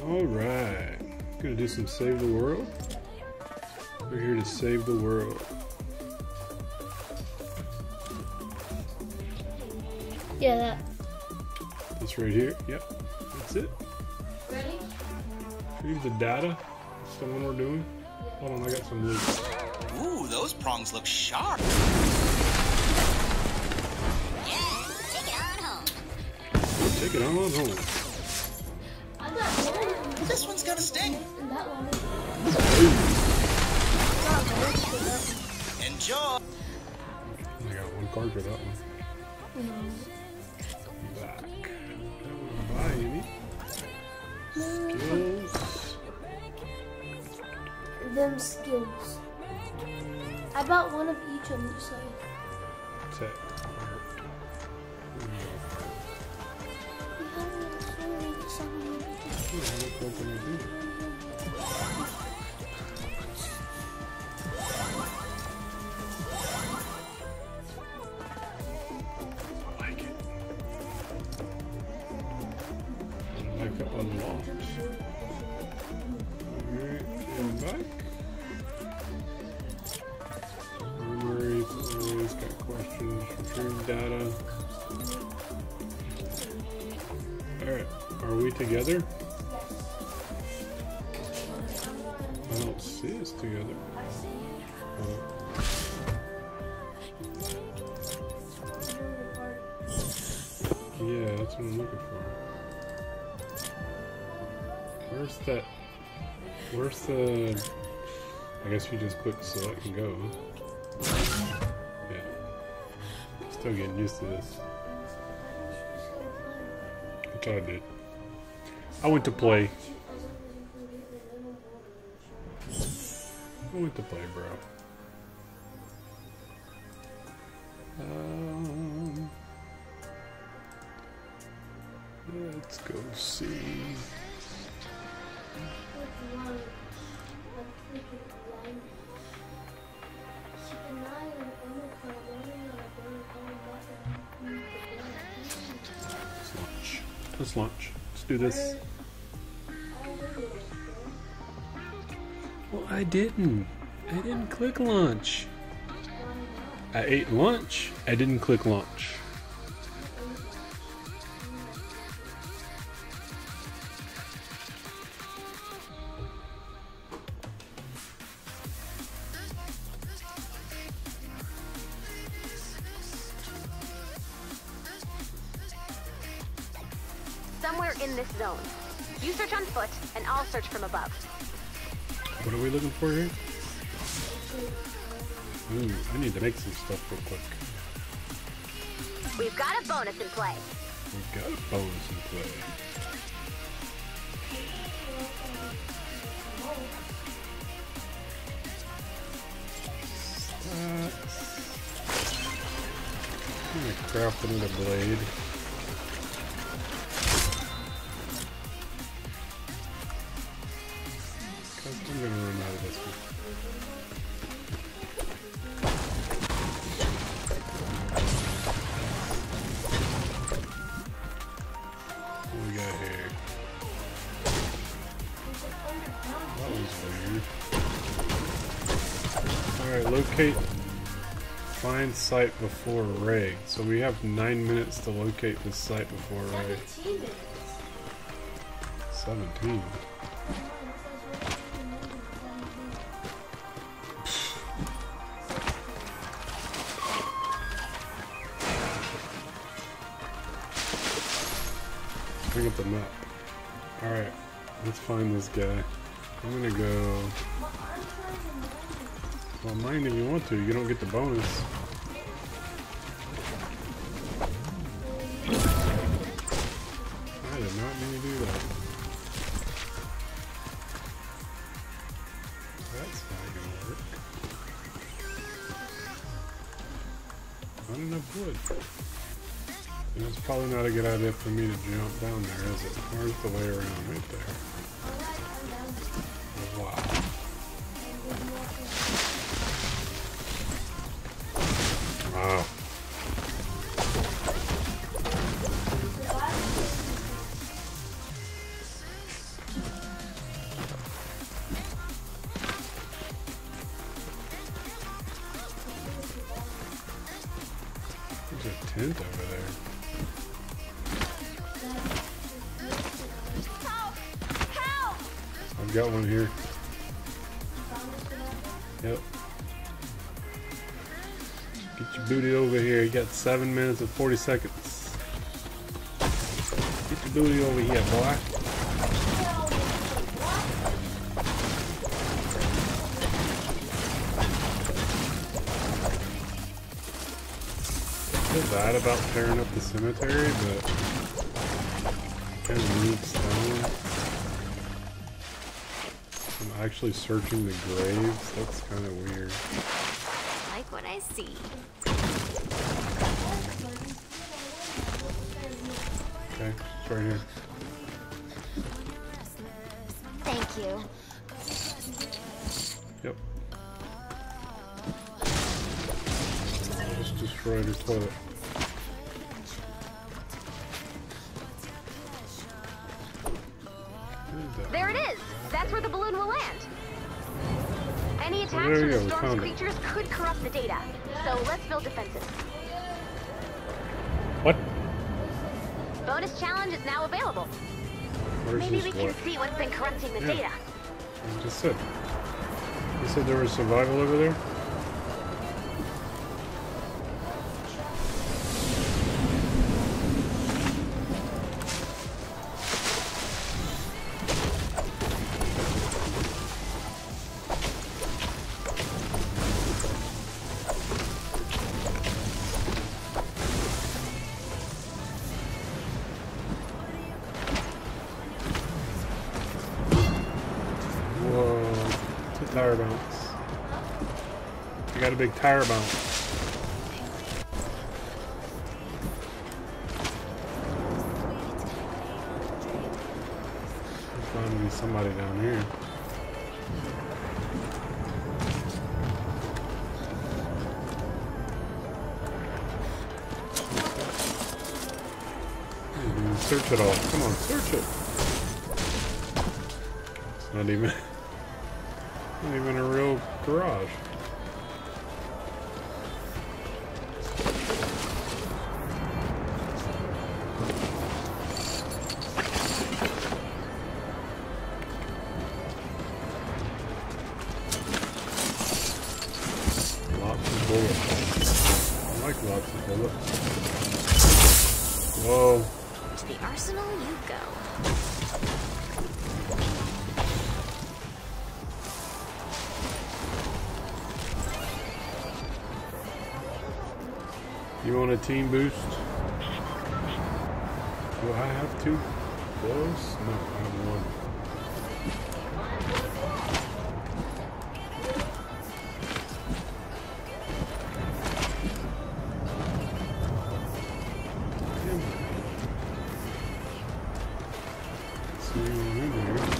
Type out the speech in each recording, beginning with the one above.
Alright. Gonna do some save the world. We're here to save the world. Yeah, that. This right here. Yep. That's it. Ready? Retrieve the data. That's the one we're doing. Hold on, I got some loot. Ooh, those prongs look sharp. Yeah, take it on home. Take it on home. I got one. This one's got a sting. And that one. Enjoy. I got one card for that one. Back. I don't want to buy any. Skills. Them skills. I bought one of each on each side. Tech. I like it. Back up unlocked. Alright, and back. Memories, always got questions, retrieve data. Alright, are we together? I don't see us together. Yeah, that's what I'm looking for. Where's the... I guess you just click select and go. Yeah. Still getting used to this. Which I did. I went to play. Bro. Let's go see. Let's launch. Let's do this. Well, I didn't click launch. I ate lunch. I didn't click launch. Somewhere in this zone. You search on foot, and I'll search from above. What are we looking for here? Ooh, I need to make some stuff real quick. We've got a bonus in play. We've got a bonus in play. I'm gonna craft another blade. I'm gonna run out of this one. What do we got here? That was weird. Alright, locate. Find site before raid. So we have 9 minutes to locate this site before raid. 17. Bring up the map. Alright, let's find this guy. I'm gonna go... Well, mine if you want to, you don't get the bonus. I did not mean to do that. That's not gonna work. Not enough wood. And it's probably not a good idea for me to jump down there, is it? Where's the way around? Right there. Wow. Wow. hint over there. I've got one here. Yep. Get your booty over here. You got 7 minutes and 40 seconds. Get your booty over here, boy. I feel bad about tearing up the cemetery, but kind of need stone. I'm actually searching the graves. That's kind of weird. Like what I see. Okay, it's right here. Thank you. Yep. I just destroyed her toilet. There it is! That's where the balloon will land. Any attacks there from you the go, we storm's found it. creatures could corrupt the data, so let's build defenses. What? Bonus challenge is now available. Where's Maybe this we can what? see what's been corrupting the Yeah. data. I just said. You said there was survival over there? Whoa. It's a tire bounce. I got a big tire bounce. There's bound to be somebody down here. Search it all. Come on, search it. It's not even a real garage. Lots of bullets. I like lots of bullets. Whoa. To the arsenal you go. You want a team boost? Do I have two close? No, I have one. Damn it. See anyone in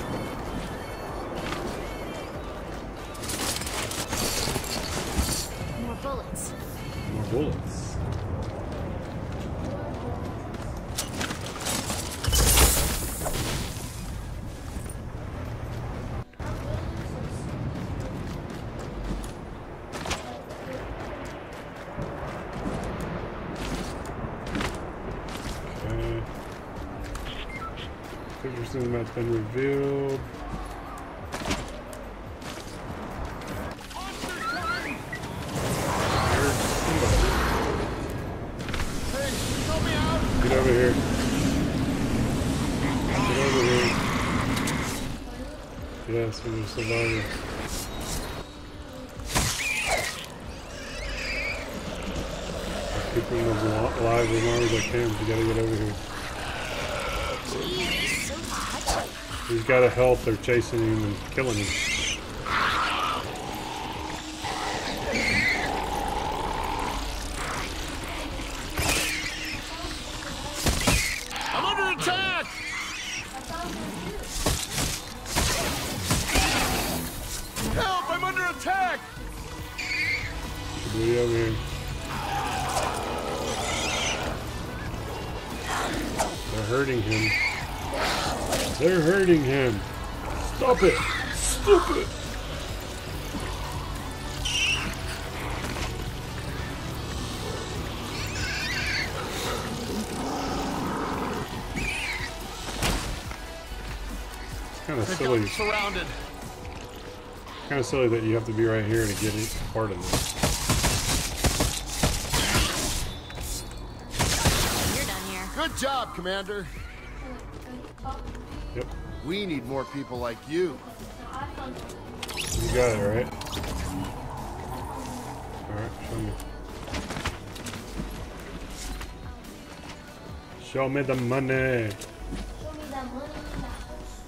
there? More bullets. More bullets. Picture map's been revealed. There's somebody. Get over here. Get over here. Yes, we're a survivor. I'm keeping them alive as long as I can. You gotta get over here. Jeez, so touchy. He's got a health, they're chasing him and killing him. I'm under attack! Help! I'm under attack! Should be over here. They're hurting him. They're hurting him. Stop it! Stop it! kind of Think silly. I'm surrounded. Kind of silly that you have to be right here to get each part of this. You're done here. Good job, Commander. Yep, We need more people like you. you got it right. All right, show me. Show me the money. Show me that money in the house.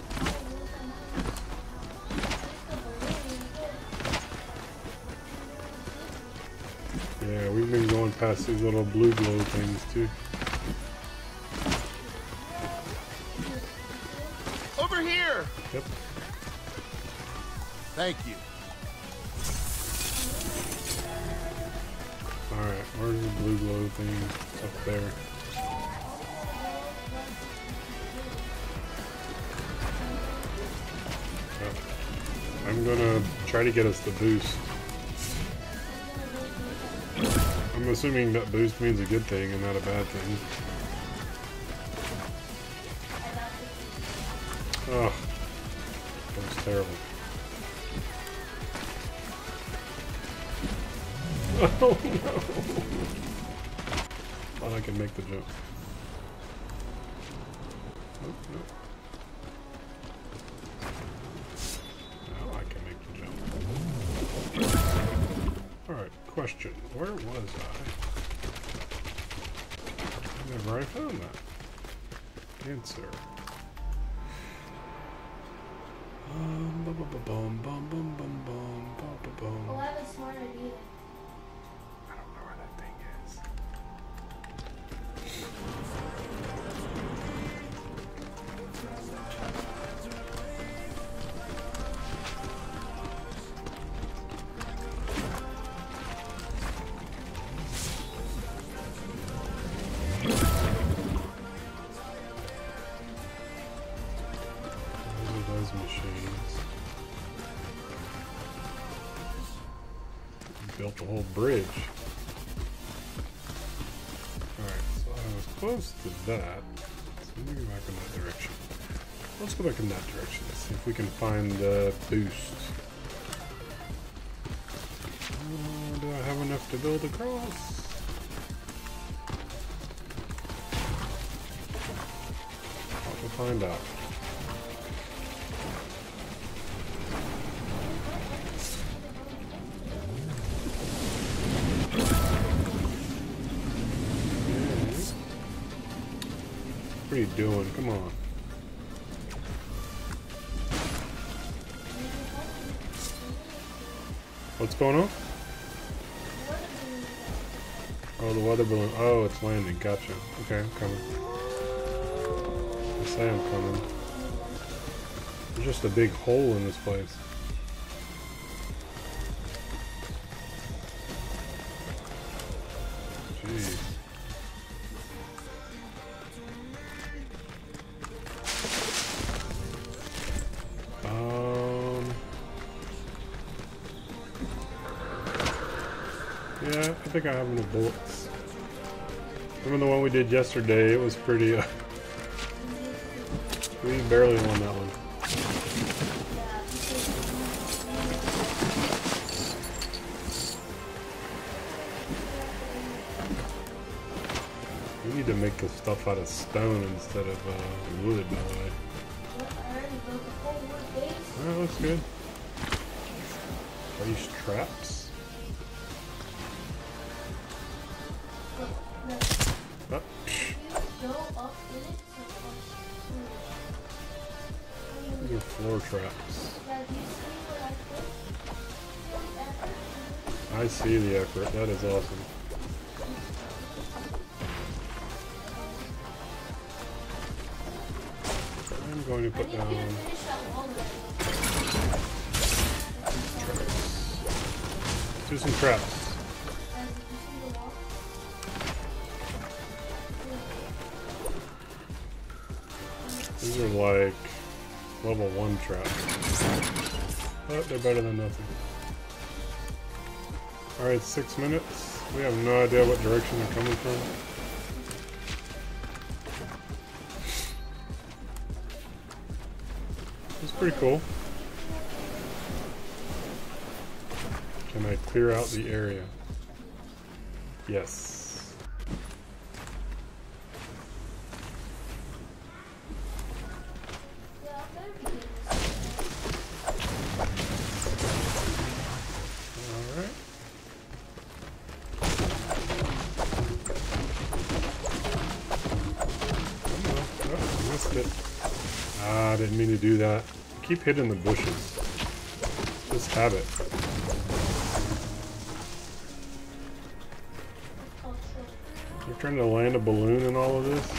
Yeah, we've been going past these little blue glow things too. Over here. Yep. Thank you. Alright, where's the blue glow thing? Up there. Yep. I'm gonna try to get us the boost. I'm assuming that boost means a good thing and not a bad thing. Oh, that was terrible. Oh no! Thought I could make the jump. Oh, no. Now I can make the jump. Alright, question. Where was I? Never I found that. Answer. Bum, bum, bum, bum, bum, bum, bum, bum, bum, bum. Oh, I have a smart idea. I don't know where that thing is. Those are those machines. Built a whole bridge. Alright, so I was close to that. So let me go back in that direction. Let's go back in that direction. See if we can find the boost. Do I have enough to build across? We'll find out. What are you doing? Come on. What's going on? Oh, the weather balloon. Oh, it's landing. Gotcha. Okay, I'm coming. I say I'm coming. There's just a big hole in this place. Jeez. Yeah, I think I have enough bullets. Remember the one we did yesterday? It was pretty, we barely won that one. We need to make the stuff out of stone instead of wood, by the way. Alright, that's good. Place traps. Oh. These are floor traps. I see the effort. That is awesome. I'm going to put down traps. Do some traps. These are like level 1 traps. But they're better than nothing. Alright, 6 minutes. We have no idea what direction they're coming from. It's pretty cool. Can I clear out the area? Yes. Alright. Oh, missed it. Ah, I didn't mean to do that. Keep hitting the bushes. Just have it. You're trying to land a balloon in all of this?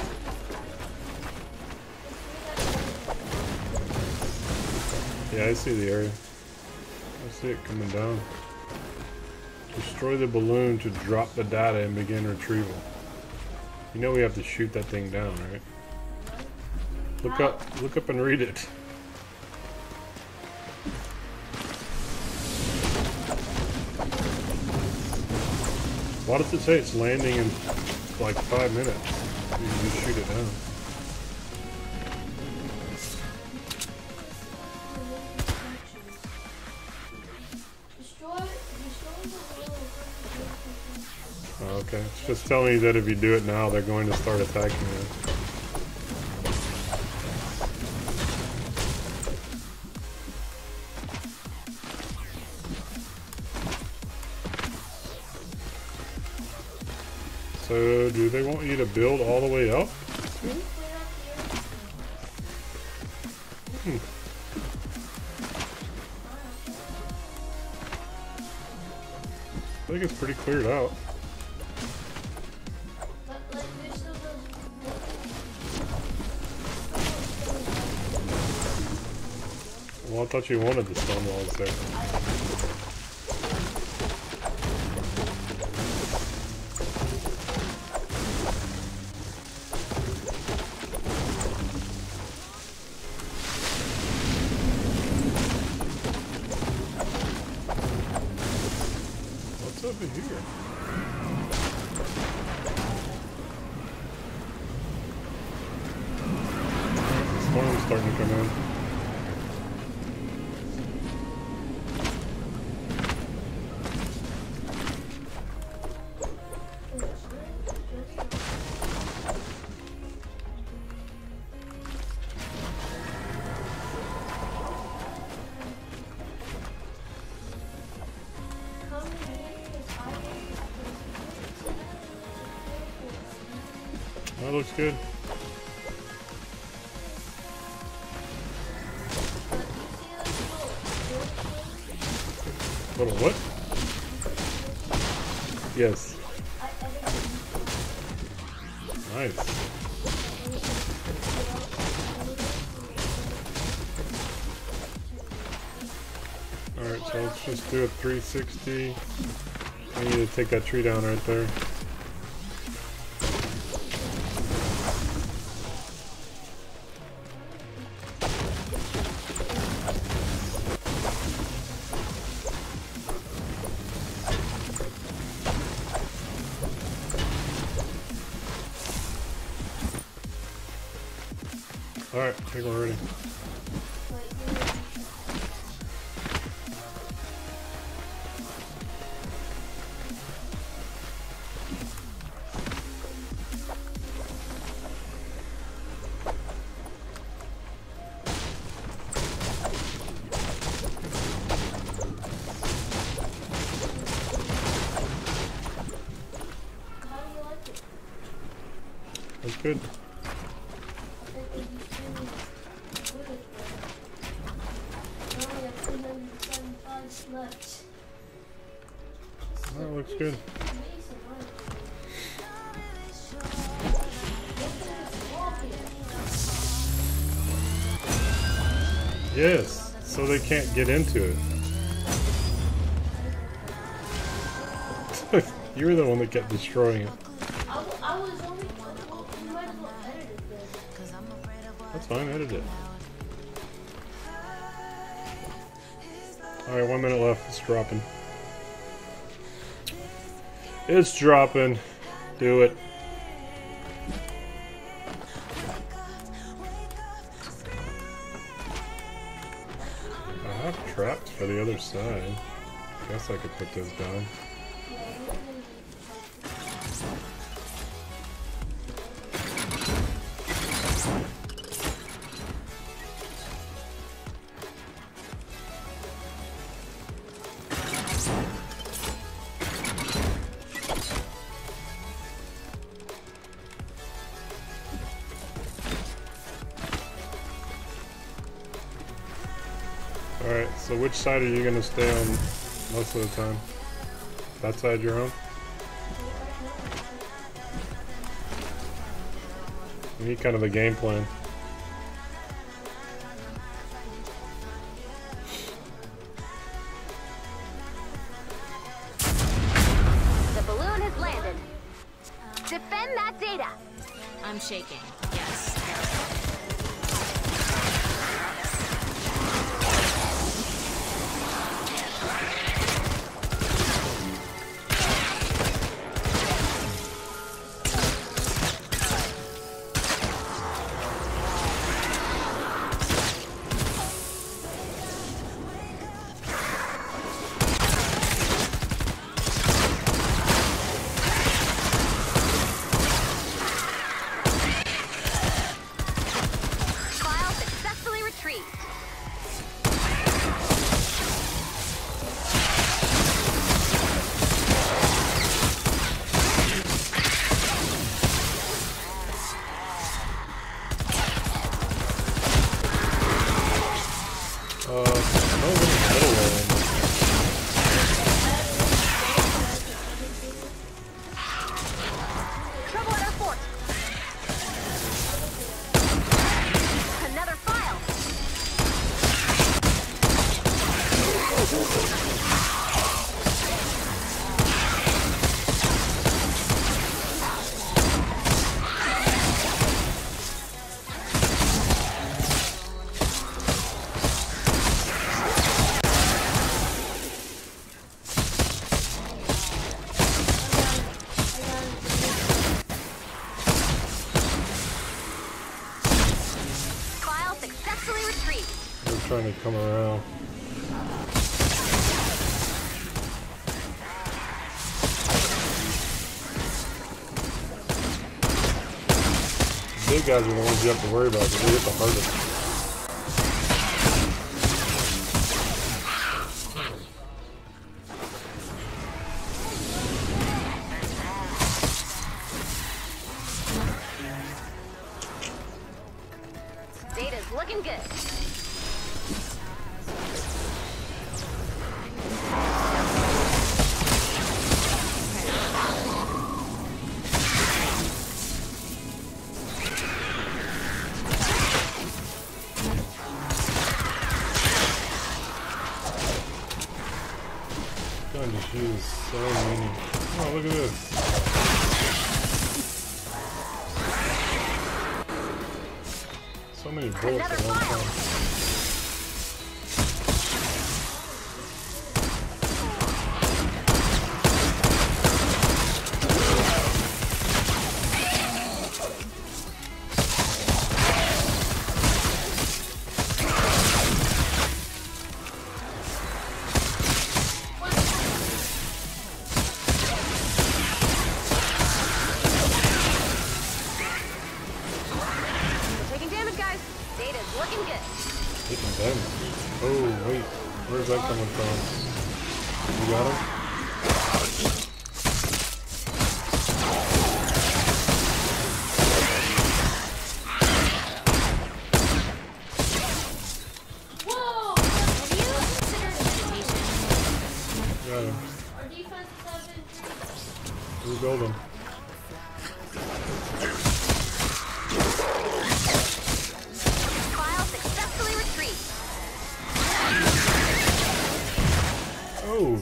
Yeah, I see the area. I see it coming down. Destroy the balloon to drop the data and begin retrieval. You know we have to shoot that thing down, right? Look up and read it. Why does it say it's landing in like 5 minutes? You can just shoot it down. Oh, okay, it's just telling you that if you do it now, they're going to start attacking you. So, do they want you to build all the way up? I think it's pretty cleared out. Well, I thought you wanted the stone walls there. What's over here? The storm's starting to come in. That looks good. Little what? Yes. Nice. Alright, so let's just do a 360. I need to take that tree down right there. Alright, I think we're ready. That's good. That looks good. Yes, so they can't get into it. You were the one that kept destroying it. I was only you might as well edit it then. That's fine, edit it. Alright, 1 minute left. It's dropping. It's dropping. Do it. I have traps for the other side. Guess I could put those down. Alright, so which side are you going to stay on most of the time? That side you're on? You need kind of a game plan. The balloon has landed. Defend that data. I'm shaking. Yes. File successfully retrieved. Trouble at our fort. Another file. File successfully retrieved. They're trying to come around. Big guys are the ones you have to worry about because they hit the hardest. Data's looking good. Gun just uses so many. Oh, look at this. So many bullets Another at one file. time. We're taking damage, guys. Data's looking good. Taking damage. Oh, wait. Where's that coming from? You got him? Whoa! Have you considered meditation? Got him. Our defense has been Rebuild him. File successfully retrieved. Oh!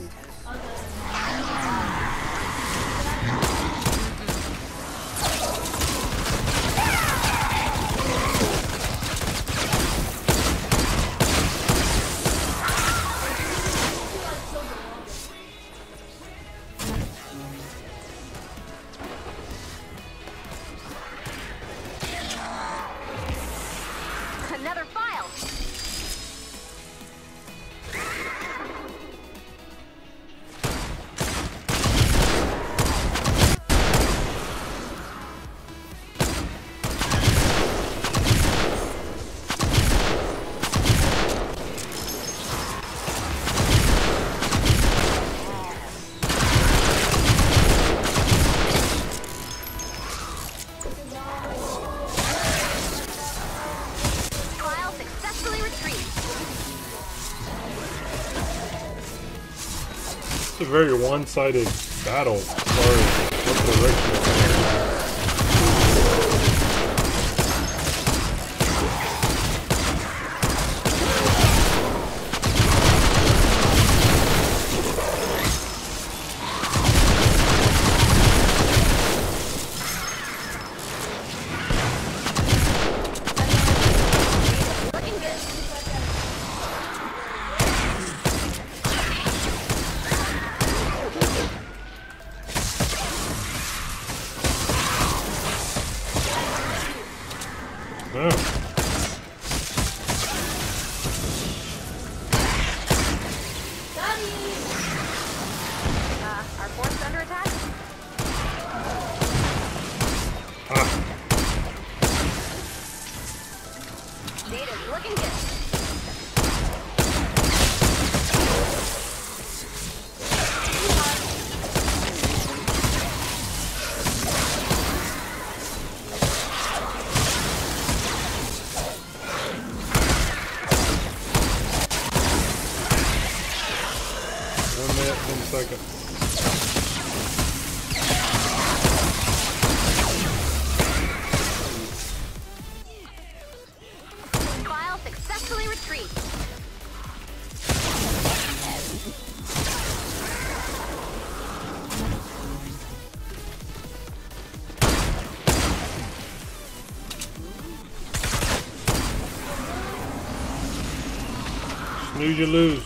Another file. It's a very one-sided battle as far as what direction it's going. Our force under attack? Data's looking good. Seconds. File successfully retrieved. Snooze, you lose.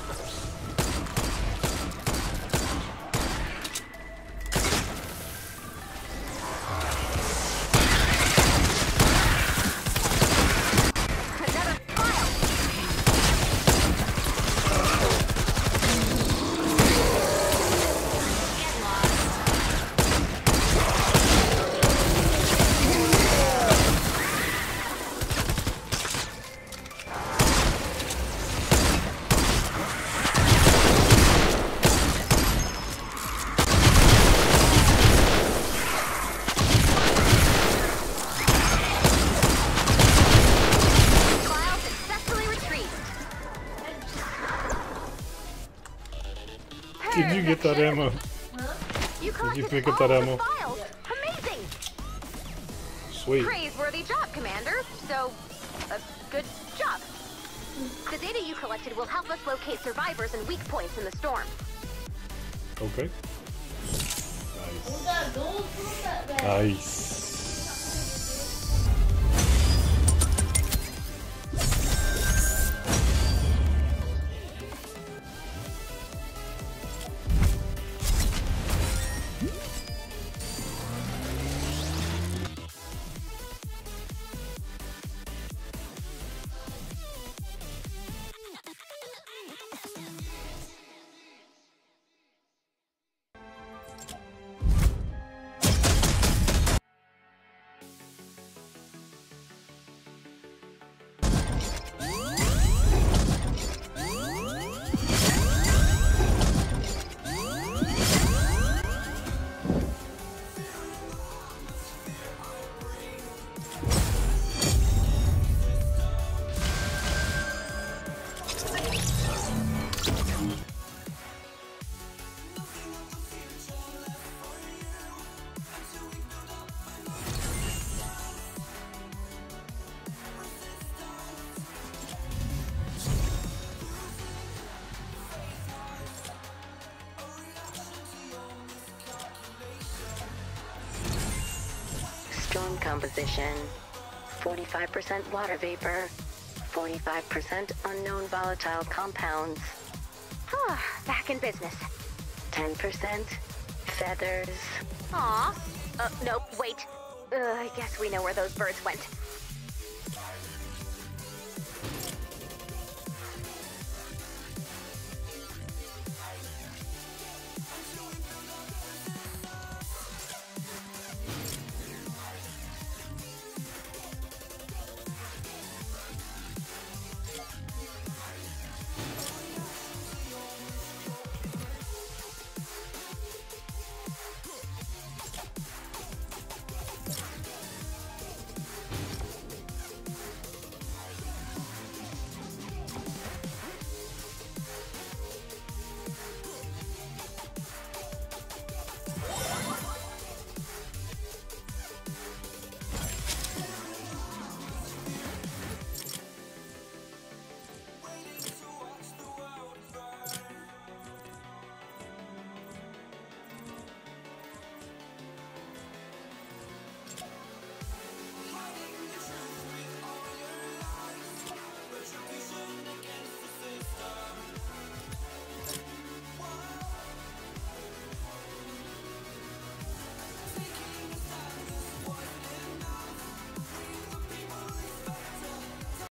Did you get that ammo? Did you pick up that ammo? Amazing! Sweet. Praiseworthy job, Commander. So, good job. The data you collected will help us locate survivors and weak points in the storm. Okay. Who's that gold? Who's that red? Nice. Storm composition: 45% water vapor, 45% unknown volatile compounds, Back in business. 10% feathers. Aw. Nope, wait. I guess we know where those birds went.